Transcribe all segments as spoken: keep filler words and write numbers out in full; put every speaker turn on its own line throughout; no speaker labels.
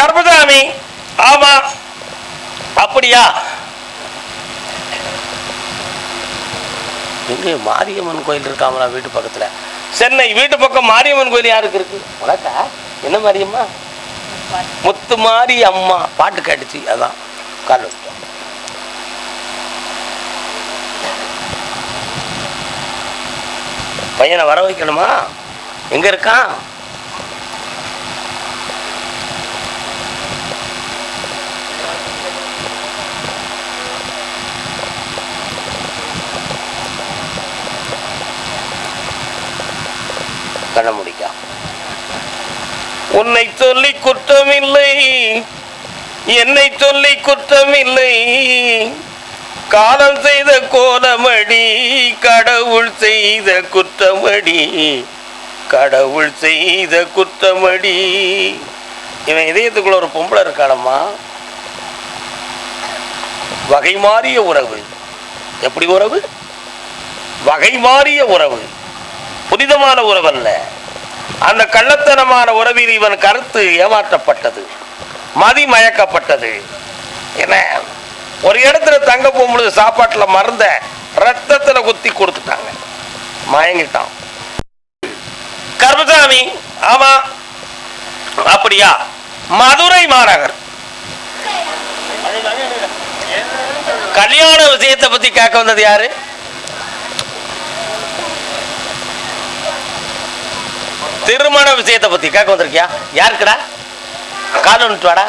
கருப்பசாமி. ஆமா அப்படியா? எங்க மாரியம்மன் கோயில் இருக்காமலா வீட்டு பக்கத்துல? சென்னை வீட்டு பக்கம் மாரியம்மன் கோயில் யாருக்கு இருக்கு? உனக்கா? என்ன மாரியம்மா? முத்து மாரி அம்மா பாட்டு கேட்டுச்சு, அதான் கால். பையனை வர வைக்கணுமா? எங்க இருக்கான்? கண்ண முடிக்கா. உன்னை சொல்லி குற்றமில்லை, என்னை சொல்லி குற்றமில்லை, காலம் செய்த கோலமடி, கடவுள் செய்த குற்றமடி, கடவுள் செய்த குற்றமடி. இவன் இதயத்துக்குள்ள ஒரு பொம்பளை இருக்கானம்மா. வகை மாறிய உறவு. எப்படி உறவு? வகை மாறிய உறவு, புனிதமான உறவல்ல. அந்த கள்ளத்தனமான உறவில் இவன் கருத்து ஏமாற்றப்பட்டது, மதி மயக்கப்பட்டது. என்ன, ஒரு இடத்துல தங்க போகும்பொழுது சாப்பாட்டுல மருந்த ரத்தத்துல குத்தி கொடுத்துட்டாங்க, மயங்கிட்டான். கருப்பசாமி. ஆமா அப்படியா? மதுரை மாநகர் கல்யாண விஷயத்தை பத்தி கேட்க வந்தது யாரு? திருமண விஷயத்தை பத்தி கேட்க வந்திருக்கியா? யாருக்குடா? கால் ஒன்று வாடா.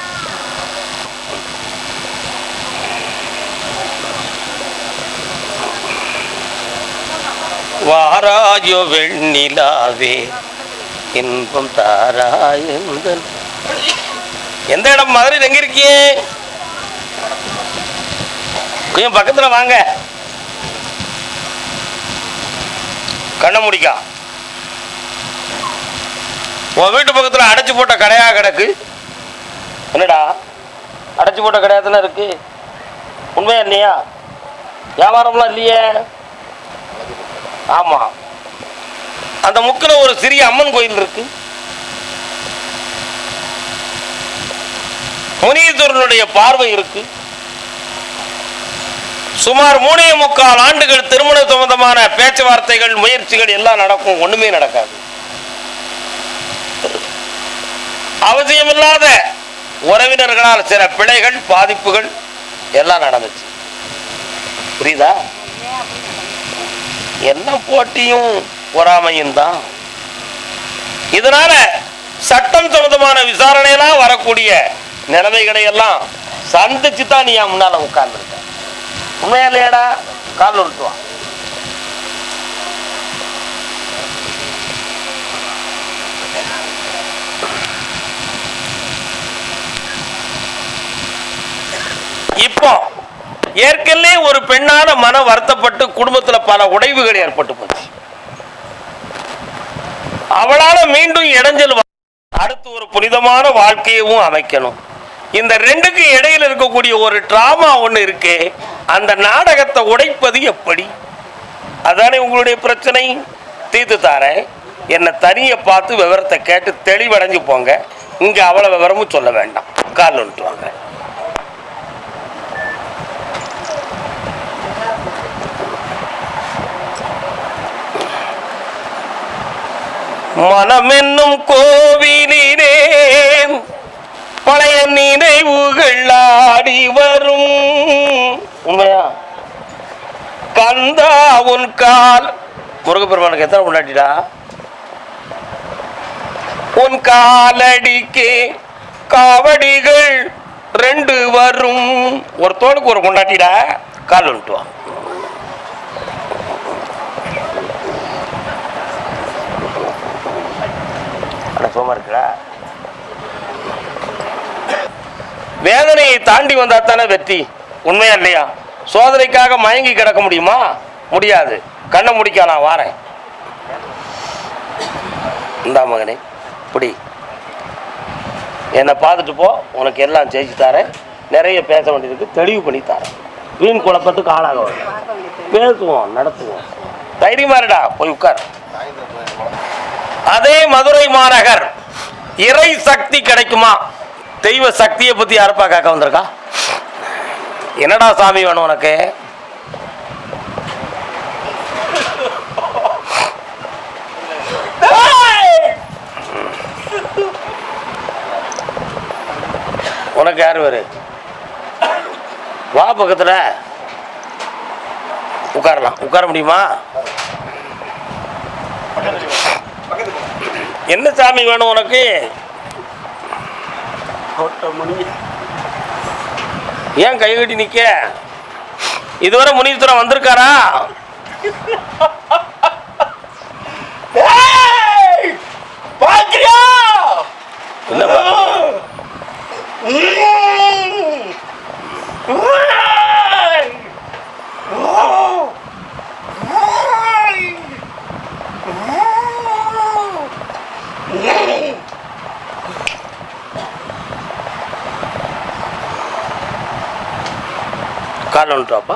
வாராயோ வெண்ணிலாவே இன்பம் தாராயந்தன். எந்த இடம்? மதுரை. எங்க இருக்கியே? கொஞ்சம் பக்கத்துல வாங்க. கண்ண முடிக்கா. உன் வீட்டு பக்கத்துல அடைச்சு போட்ட கடையா கிடக்கு. என்னடா அடைச்சு போட்ட கடையாதானே இருக்கு? உண்மையா இல்லையா? வியாபாரம்லாம் இல்லையே. ஆமா, அந்த முக்கில ஒரு சிறிய அம்மன் கோயில் இருக்கு. முனீஸ்வரனுடைய பார்வை இருக்கு. சுமார் மூணே முக்கால் ஆண்டுகள் திருமண சம்பந்தமான பேச்சுவார்த்தைகள், முயற்சிகள் எல்லாம் நடக்கும். ஒண்ணுமே நடக்காது. அவசியமில்லாத உறவினர்களால் சில பிழைகள், பாதிப்புகள் எல்லாம் நடந்துச்சு. புரியுதா? என்ன போட்டியும் பொறாமையும் தான். இதனால சட்டம் சம்பந்தமான விசாரணையெல்லாம் வரக்கூடிய நிலைமைகளை எல்லாம் சந்திச்சு தான் நீ என் முன்னால உட்கார்ந்துருக்க. உண்மையா இல்லையாடா? கால் உருட்டுவான். இப்போ ஏற்கனவே ஒரு பெண்ணான மன வருத்தப்பட்டு குடும்பத்துல பல உடைவுகள் ஏற்பட்டு போச்சு. அவளால மீண்டும் இடைஞ்சல், அடுத்து ஒரு புனிதமான வாழ்க்கையவும் அமைக்கணும். இந்த ரெண்டுக்கு இடையில இருக்கக்கூடிய ஒரு டிராமா ஒண்ணு இருக்கு. அந்த நாடகத்தை உடைப்பது எப்படி? அதானே உங்களுடைய பிரச்சனை. தீர்த்து தாரேன். என்னை தனியை பார்த்து விவரத்தை கேட்டு தெளிவடைஞ்சு போங்க. இங்க அவ்வளவு விவரமும் சொல்ல வேண்டாம். கால் வந்துட்டு வாங்க. மனமென்னும் கோவிலிலே பழைய நினைவுகள் ஆடி வரும். உண்மையா? கந்தா உன் கால். முருகப்பெருமானுக்கு எத்தனை கொண்டாடிடா? உன் காலடிக்கு காவடிகள் ரெண்டு வரும். ஒரு தோளுக்கு ஒரு கொண்டாட்டிடா. கால் வந்துட்டு வா. சோமா இருக்கா? வேதனையை தாண்டி வந்தா தானே வெற்றி. உண்மையா இல்லையா? சோதனைக்காக மயங்கி கிடக்க முடியுமா? முடியாது. கண்ணை முடிக்க நான் வாரேன். இந்தா மகனே, இப்படி என்னை பார்த்துட்டு போ. உனக்கு எல்லாம் ஜெயிச்சு தரேன். நிறைய பேச வேண்டியதுக்கு தெளிவு பண்ணி தரேன். வீண் குழப்பத்துக்கு ஆளாக வேண்டாம். பேசுவோம், நடத்துவோம். தைரியமா இருடா. போய் உட்கார். அதே மதுரை மாநகர் இறை சக்தி கிடைக்குமா? தெய்வ சக்தியை பத்தி யாருப்பா கேட்க வந்திருக்கா? என்னடா சாமி வேணும் உனக்கு? உனக்கு யாரு வேறு? வா பக்கத்துல உட்காரலாம். உட்கார முடியுமா? என்ன சாமி வேணும் உனக்கு? ஏன் கை கட்டி நிக்க? இதுவரை முனீஸ்வரன் வந்திருக்காரா? என்ன கால் ஒன்றாப்பா.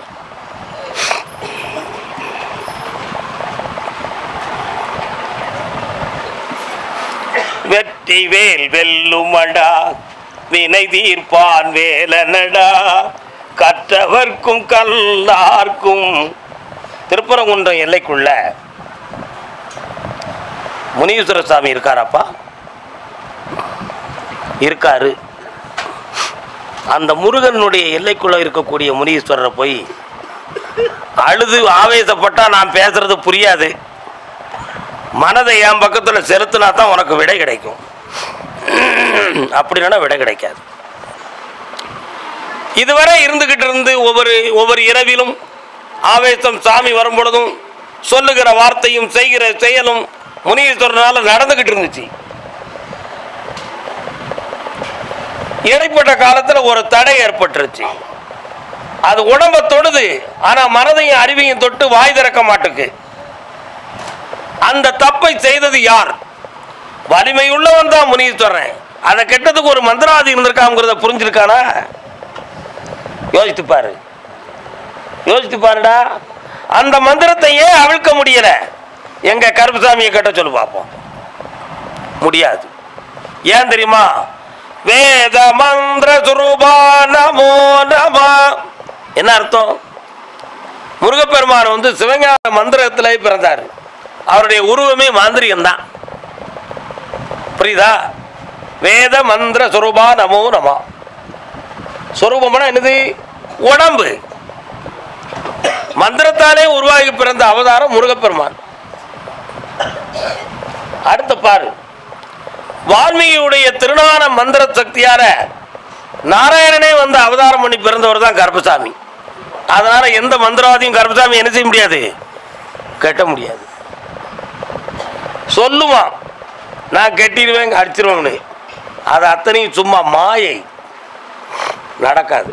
வெற்றி வேல் வெல்லுமடா வினை தீர்ப்பான் வேலனடா கற்றவர்க்கும் கல்லார்க்கும். திருப்பரங்குன்றம் எல்லைக்குள்ள முனீஸ்வர சாமி இருக்காராப்பா? இருக்காரு. அந்த முருகனுடைய எல்லைக்குள்ள இருக்கக்கூடிய முனீஸ்வரரை போய் அழுது ஆவேசப்பட்டா நான் பேசுறது புரியாது. மனதை என் பக்கத்துல செலுத்தினா தான் உனக்கு விடை கிடைக்கும். அப்படின்னா விடை கிடைக்காது. இதுவரை இருந்துகிட்டு இருந்து ஒவ்வொரு ஒவ்வொரு இரவிலும் ஆவேசம் சாமி வரும் பொழுதும் சொல்லுகிற வார்த்தையும் செய்கிற செயலும் முனீஸ்வரனால நடந்துகிட்டு இருந்துச்சு. இடைப்பட்ட காலத்துல ஒரு தடை ஏற்பட்டுருச்சு. அது உடம்ப தொடுது, ஆனா மனதையும் அறிவையும் தொட்டு வாய் திறக்க மாட்டுக்கு. அந்த தப்பை செய்தது யார்? வலிமை உள்ளவன் தான் முனீஸ்வரன். அதை கெட்டதுக்கு ஒரு மந்திராதி இருந்திருக்காங்கிறத புரிஞ்சிருக்கானா? யோசித்து பாரு, யோசித்து பாருடா. அந்த மந்திரத்தை ஏன் அவிழ்க்க முடியல? எங்க கருப்புசாமியை கட்ட சொல்லு பார்ப்போம். முடியாது. ஏன் தெரியுமா? வேத மந்திர சுரூபா நமோ நம. என்ன அர்த்தம்? முருகப்பெருமான் வந்து சிவஞான மந்திரத்திலே பிறந்தார். அவருடைய உருவமே மாந்திரிகம் தான். புரியுதா? வேத மந்திர சுரூபா நமோ நம. சுரூபம்னா என்னது? உடம்பு. மந்திரத்தாலே உருவாகி பிறந்த அவதாரம் முருகப்பெருமான். அடுத்த பாரு, வால்மீகியுடைய திருநான மந்திர சக்தியார நாராயணனே வந்து அவதாரம் பண்ணி பிறந்தவர் தான் கருப்பசாமி. அதனால எந்த மந்திரவாதியும் கருப்பசாமி என்ன செய்ய முடியாது, கட்ட முடியாது. சொல்லுவான் நான் கட்டிடுவேன் அடிச்சிருவேன்னு, அது அத்தனையும் சும்மா மாயை, நடக்காது.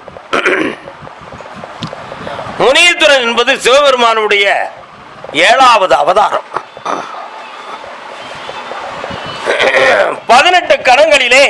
முனீஸ்வரன் என்பது சிவபெருமானுடைய ஏழாவது அவதாரம். பதினெட்டு கணங்களிலே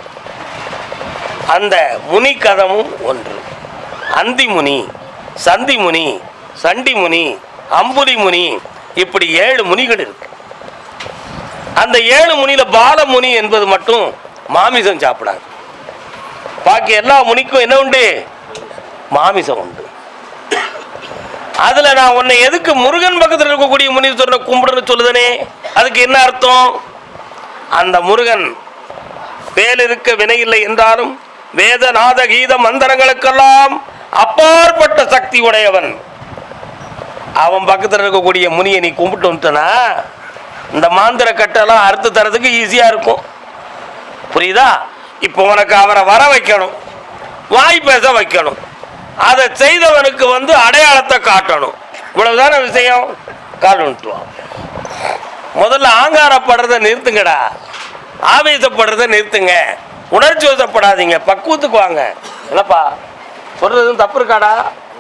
அந்த முனி கதமும் ஒன்று. அந்தி முனி, சந்தி முனி, சண்டி முனி, அம்புலி முனி, இப்படி ஏழு முனிகள் இருக்கு. அந்த ஏழு முனியில பாலமுனி என்பது மட்டும் மாமிசம் சாப்பிடாது. பாக்கி எல்லா முனிக்கும் என்ன உண்டு? மாமிசம் உண்டு. அதுல நான் உன்னை எதுக்கு முருகன் பக்கத்தில் இருக்கக்கூடிய முனீஸ்வரனை கும்பிடுன்னு சொல்லுதனே, அதுக்கு என்ன அர்த்தம்? அந்த முருகன் வேல் இருக்க வினையில்லை என்றாலும் வேதநாத கீத மந்திரங்களுக்கெல்லாம் அப்பாற்பட்ட சக்தி உடையவன். அவன் பக்கத்தில் இருக்கக்கூடிய முனியை நீ கும்பிட்டு வந்துட்டனா இந்த மாந்திர கட்டெல்லாம் அறுத்து தரதுக்கு ஈஸியா இருக்கும். புரியுதா? இப்போ உனக்கு அவரை வர வைக்கணும், வாய் பேச வைக்கணும், அதை செய்தவனுக்கு வந்து அடையாளத்தை காட்டணும். இவ்வளவுதான விஷயம். கால் விட்டுவான். முதல்ல ஆங்காரப்படுறத நிறுத்துங்கடா, ஆவேசப்படுறத நிறுத்துங்க, உணர்ச்சி வசப்படாதீங்க, பக்குவத்துக்கு வாங்க. என்னப்பா சொல்றது தப்பு இருக்காடா?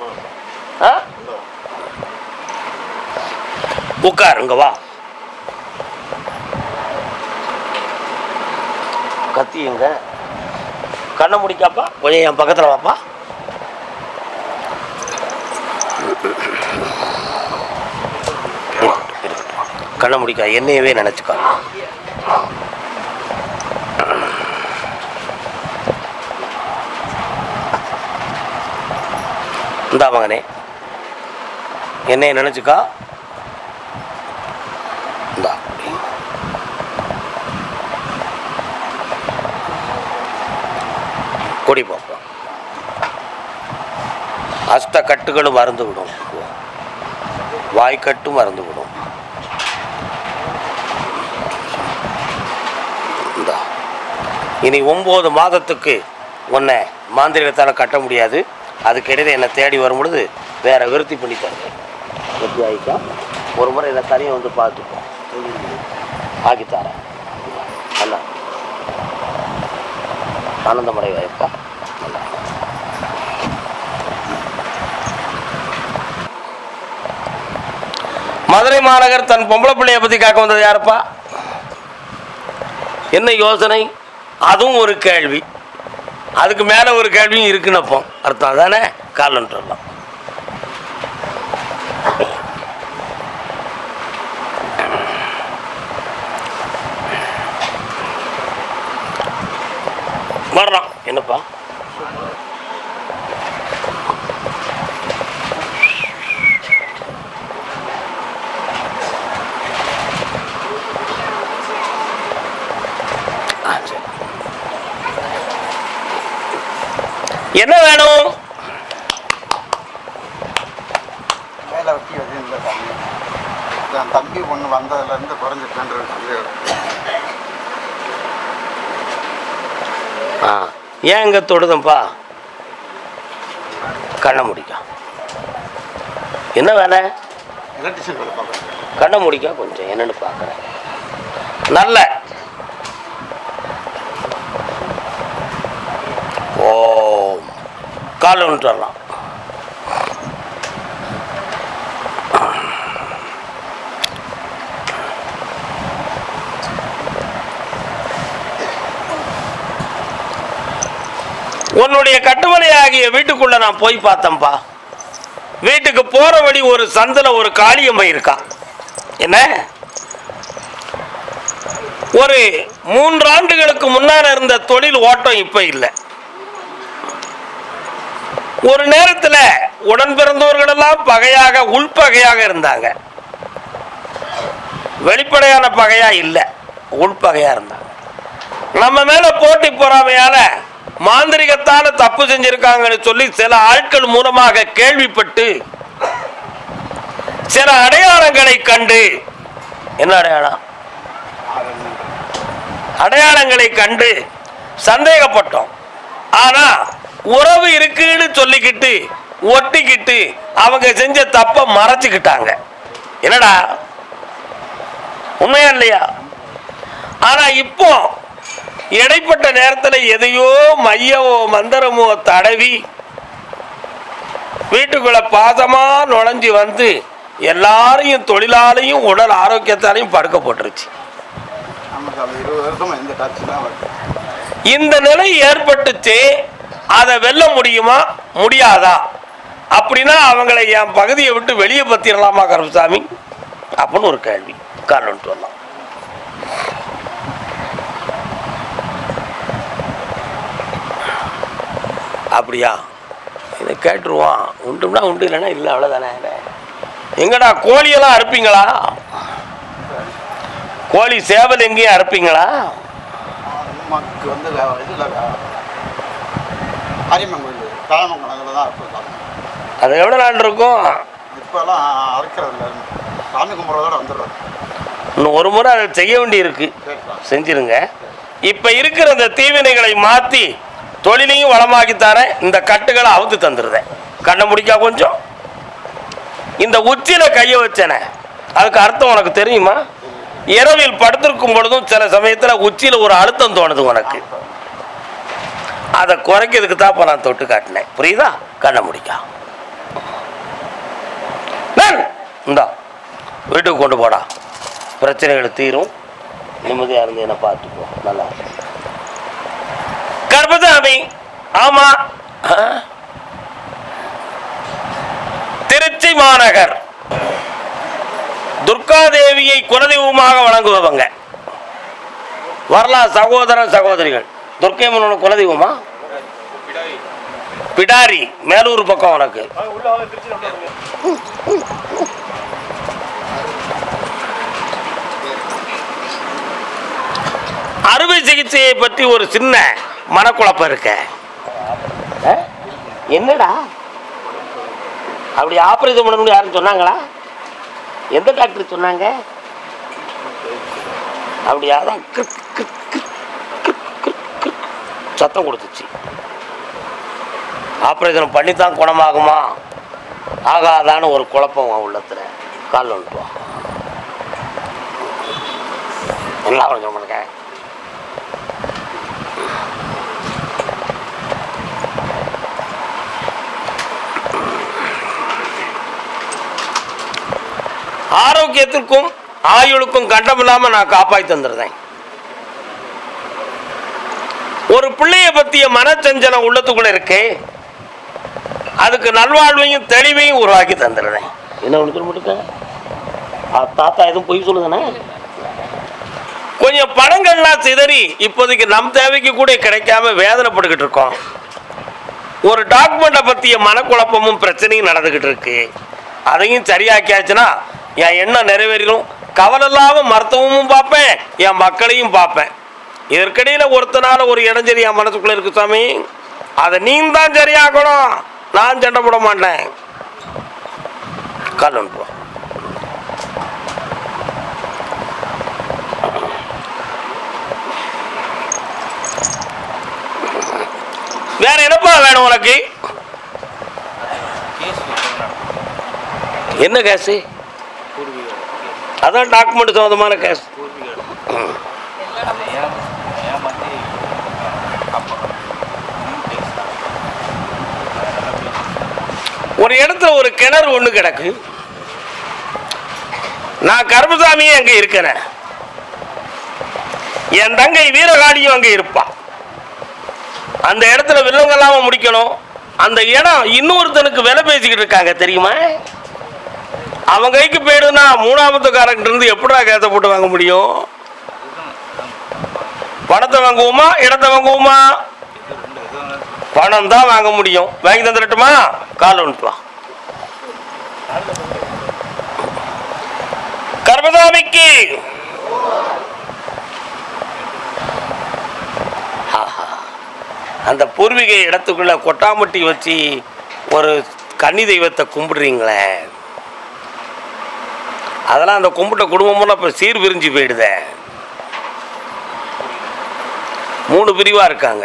உட்காருங்க, வா. கத்தியுங்க, கண்ணை முடிக்காப்பா, கொஞ்சம் என் பக்கத்தில் வாப்பா. கண்ணை முடிக்கா, என்னையவே நினைச்சுக்கா. இந்த மகனே என்னைய நினைச்சுக்கா. இந்தா கொடி பார்ப்போம். அஷ்ட கட்டுகளும் மறந்து விடும், வாய்க்கட்டும் மறந்து விடும். இனி ஒம்பது மாதத்துக்கு உன்னை மாந்திரிகத்தால் கட்ட முடியாது. அதுக்கிடையே என்னை தேடி வரும் பொழுது வேற விருத்தி பண்ணி தருவேன். எப்படி ஆகிட்டா ஒரு முறை இதை தனியாக வந்து பார்த்துப்போம், ஆக்கித்தாரேன். அண்ணா ஆனந்தமடை வாய்ப்பா. மதுரை மாநகர் தன் பொம்பளை பிள்ளைய பற்றி காக்க வந்தது யாருப்பா? என்ன யோசனை? அதுவும் ஒரு கேள்வி, அதுக்கு மேலே ஒரு கேள்வியும் இருக்குன்னப்போ அர்த்தம் தானே. காலன்ட்டு வரலாம். வர்றான் என்னப்பா? என்ன வேணும்?
வேலை வெட்டி எதுவும் இல்லை சாமி. என் தம்பி ஒன்று வந்ததுலேருந்து குறைஞ்சிட்டு.
ஆ ஏன் இங்கே தொடுதம்பா? கண்ணை முடிக்கா. என்ன வேலை?
எலக்ட்ரிஷியன் வேலை பார்க்குறேன்.
கண்ணை முடிக்கா கொஞ்சம் என்னன்னு பார்க்குறேன். நல்ல ஓ கால் ஒன்று வரலாம். உன்னுடைய கட்டுமனை ஆகிய வீட்டுக்குள்ள நான் போய் பார்த்தேன்பா. வீட்டுக்கு போற வழி ஒரு சந்தில ஒரு காளியம்மை இருக்கா. என்ன ஒரு மூன்று ஆண்டுகளுக்கு முன்னால இருந்த தொழில் ஓட்டம் இப்ப இல்லை. ஒரு நேரத்தில் உடன் பிறந்தவர்கள் எல்லாம் பகையாக உள்பகையாக இருந்தாங்க. வெளிப்படையான பகையா இல்லை, உள்பகையா இருந்தாங்க. நம்ம மேல போட்டி பொறாமையால மாந்திரிகத்தால தப்பு செஞ்சிருக்காங்கன்னு சொல்லி சில ஆட்கள் மூலமாக கேள்விப்பட்டு சில அடையாளங்களை கண்டு, என்ன அடையாளம்? அடையாளங்களை கண்டு சந்தேகப்பட்டோம். ஆனா உறவு இருக்குன்னு சொல்லிக்கிட்டு ஒட்டிக்கிட்டு அவங்க செஞ்ச தப்ப மறைச்சுக்கிட்டாங்க. என்னடா உண்மையா இல்லையா? ஆனா இப்போ இடைப்பட்ட நேரத்தில் எதையோ மையவோ மந்திரமோ தடவி வீட்டுக்குள்ள பாசமா நுழைஞ்சு வந்து எல்லாரையும் தொழிலாளையும் உடல் ஆரோக்கியத்தாலையும் படுக்க போட்டுருச்சு. இந்த நிலை ஏற்பட்டுச்சு. அதை வெல்ல முடியுமா முடியாதா? அப்படின்னா அவங்களை என் பகுதியை விட்டு வெளியே பத்திரலாமா கருப்பசாமி அப்படின்னு ஒரு கேள்வி. காரணம் சொல்லலாம். அப்படியா? இதை கேட்டுருவான். உண்டுனா உண்டு, இல்லைன்னா இல்லை, அவ்வளோதானே. எங்கடா கோழியெல்லாம் அறுப்பீங்களா? கோழி சேவல் எங்கேயும் அறுப்பீங்களா? அது எவ்வளோ நாள் இருக்கும்? இன்னும் ஒரு முறை அதை செய்ய வேண்டி இருக்கு, செஞ்சிருங்க. இப்ப இருக்கிற இந்த தீவினைகளை மாத்தி தொழிலையும் வளமாக்கி தரேன். இந்த கட்டுகளை அவுத்து தந்துருதேன். கண்ணை முடிக்கா கொஞ்சம். இந்த உச்சியில கைய வச்சன, அதுக்கு அர்த்தம் உனக்கு தெரியுமா? இரவில் படுத்திருக்கும் பொழுதும் சில சமயத்துல உச்சியில ஒரு அழுத்தம் தோணுது உனக்கு. அதை குறைக்கிறதுக்கு தான் இப்போ நான் தொட்டு காட்டினேன். புரியுதா? கண்ணை முடிக்கா. இந்தா வீட்டுக்கு கொண்டு போடா, பிரச்சனைகள் தீரும். நிம்மதியா இருந்து என்ன பார்த்துப்போ. நல்லா கர்ப்பசாமி. ஆமா, திருச்சி மாநகர் துர்காதேவியை குலதெய்வமாக வணங்குபவங்க வரலாம். சகோதர சகோதரிகள், துர்க்கையம்மனோட குலதெய்வமா? பிடாரி மேலூர் பக்கம் உனக்கு. அறுவை சிகிச்சையை பற்றி ஒரு சின்ன மனக்குழப்பம் இருக்க. என்னடா அப்படி ஆபரேஷன் பண்ணணும்னு யாரும் சொன்னாங்களா? எந்த டாக்டர் சொன்னாங்க? அப்படியாதான் சத்தம் கொடுத்துச்சு. ஆபரேஷன் பண்ணித்தான் குணமாகுமா ஆகாதான்னு ஒரு குழப்பம் உள்ளத்துல. கால் வந்துட்டோம் எல்லாம் கொஞ்சம் பண்ணுங்க. ஆரோக்கியத்திற்கும் ஆயுளுக்கும் கண்டம் இல்லாம நான் காப்பாற்றி தந்துடுறேன். ஒரு பிள்ளைய பத்திய மனச்சஞ்சலம் உள்ளத்துக்குள்ள இருக்கு, அதுக்கு நல்வாழ்வையும் தெளிவையும் உருவாக்கி தந்துடுறேன். என்ன ஒன்று மட்டுக்க தாத்தா எதுவும் பொய் சொல்லுதானே? கொஞ்சம் பணங்கள்லாம் சிதறி இப்போதைக்கு நம் தேவைக்கு கூட கிடைக்காம வேதனைப்பட்டுக்கிட்டு இருக்கோம். ஒரு டாக்குமெண்ட்டை பற்றிய மனக்குழப்பமும் பிரச்சனையும் நடந்துக்கிட்டு இருக்கு. அதையும் சரியாக்கியாச்சுன்னா என் எண்ணம் நிறைவேறும். கவலை இல்லாம மருத்துவமும் பார்ப்பேன், என் மக்களையும் பார்ப்பேன். இதற்கிடையில் ஒருத்தனால ஒரு இடைஞ்சல் என் மனசுக்குள்ள இருக்கு சாமி, அதை நீ தான் சரியாக்கணும். நான் சண்டை போட மாட்டேன். கால் அனுப்புவோம். வேற என்னப்பா வேணும் உனக்கு? என்ன கேஸ்? அதான் டாக்குமெண்ட் சம்பந்தமான கேஸ். ஒரு இடத்துல ஒரு கிணறு ஒண்ணு கிடக்கு. நான் கருமசாமியே அங்க இருக்கிறேன், என் தங்கை வீரகாடியும் அங்க இருப்பா. அந்த இடத்துல வில்லங்கல்லாம முடிக்கணும். அந்த இடம் இன்னொருத்தனுக்கு விலை பேசிக்கிட்டு இருக்காங்க தெரியுமா? அவன் கைக்கு போயிடுனா மூணாமத்துக்காரன் இருந்து எப்படா கேச போட்டு வாங்க முடியும்? பணத்தை வாங்குவோமா இடத்தை வாங்குவோமா? பணம் தான் வாங்க முடியும். வாங்கி தந்துடட்டுமா? கால் ஒன்றுவா. கர்மசாமிக்கு அந்த பூர்வீக இடத்துக்குள்ள கொட்டாமட்டி வச்சு ஒரு கன்னி தெய்வத்தை கும்பிடுறீங்களே, அதெல்லாம் அந்த கும்பிட்ட குடும்பமெல்லாம் இப்போ சீர் பிரிஞ்சு போயிடுத. மூணு பிரிவா இருக்காங்க.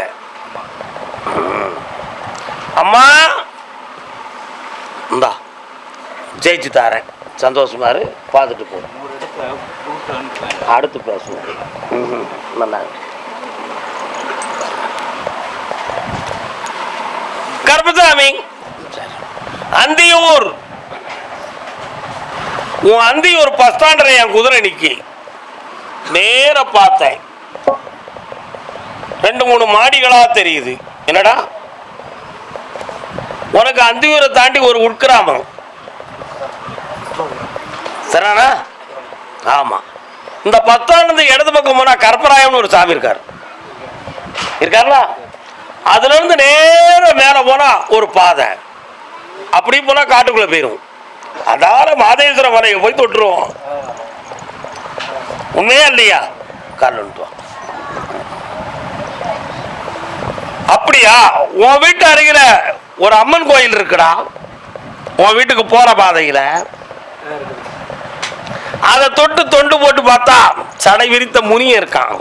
அம்மா இந்தா ஜெயிச்சு தாரேன், சந்தோஷமா இரு, பார்த்துட்டு போ, அடுத்து பேசுவோம். நல்லா கருப்பசாமி அந்தியூர், உன் அந்தியூர் பஸ் ஸ்டாண்டரை என் குதிரை நிக்கி நேர பார்த்தேன். ரெண்டு மூணு மாடிகளா தெரியுது. என்னடா உனக்கு அந்தியூரை தாண்டி ஒரு உட்கிராமம் சரிண்ணா? ஆமா. இந்த பத்தாண்டு இடது பக்கம் போனா கற்பராயம்னு ஒரு சாமி இருக்காரு இருக்காருல, அதுல இருந்து நேர மேல போனா ஒரு பாதை, அப்படி போனா காட்டுக்குள்ள போயிரும். அதால மாதேஸ்வர மலையை போய் தொட்டுருவோம். உண்மையா இல்லையா? கால் அப்படியா? உன் வீட்டு அருகில ஒரு அம்மன் கோயில் இருக்குடா. உன் வீட்டுக்கு போற பாதையில அதை தொட்டு தொண்டு போட்டு பார்த்தா சடை விரித்த முனிய இருக்கான்.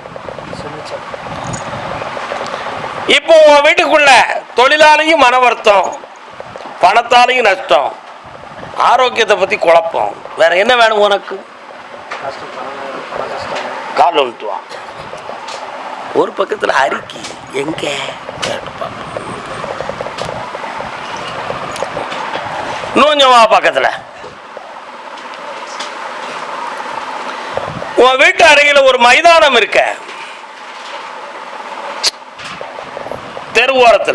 இப்போ உன் வீட்டுக்குள்ள தொழிலாளையும் மன வருத்தம், பணத்தாலையும் நஷ்டம், ஆரோக்கியத்தை பத்தி குழப்பம். வேற என்ன வேணும் உனக்கு? கால் ஒன்றுவா. ஒரு பக்கத்துல அரிக்கி எங்க நூஞ்சவா பக்கத்துல உன் வீட்டு அருகில ஒரு மைதானம் இருக்க, தெருவோரத்துல.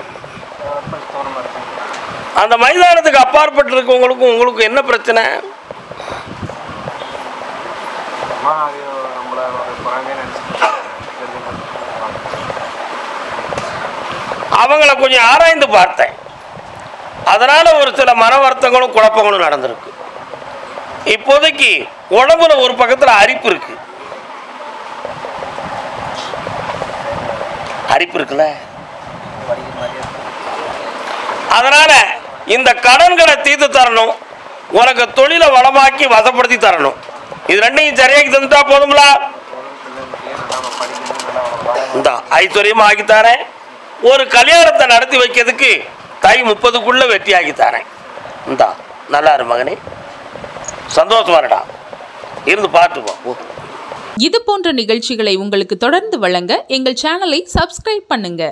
அந்த மைதானத்துக்கு அப்பாற்பட்டு இருக்கவங்களுக்கும் உங்களுக்கு என்ன பிரச்சனை? அவங்கள கொஞ்சம் ஆராய்ந்து பார்த்தேன். அதனால ஒரு சில மன வருத்தங்களும் குழப்பங்களும் நடந்திருக்கு. இப்போதைக்கு உடம்புல ஒரு பக்கத்தில் அரிப்பு இருக்கு. அரிப்பு இருக்குல்ல, அதனால இந்த கடன்களை தீர்த்து தரணும், உனக்கு தொழிலை வளமாக்கி வசப்படுத்தி தரணும். இது ரெண்டையும் சரியாக்கி தந்துட்டா போதுங்களா? இந்த ஐஸ்வர்யமா ஆக்கி தரேன். ஒரு கல்யாணத்தை நடத்தி வைக்கிறதுக்கு தை முப்பதுக்குள்ள வெற்றி ஆக்கி தரேன். இந்தா நல்லா இரு மகனே, சந்தோஷமாடா, இருந்து பார்த்துப்போம்.
இது போன்ற நிகழ்ச்சிகளை உங்களுக்கு தொடர்ந்து வழங்க எங்கள் சேனலை சப்ஸ்கிரைப் பண்ணுங்க.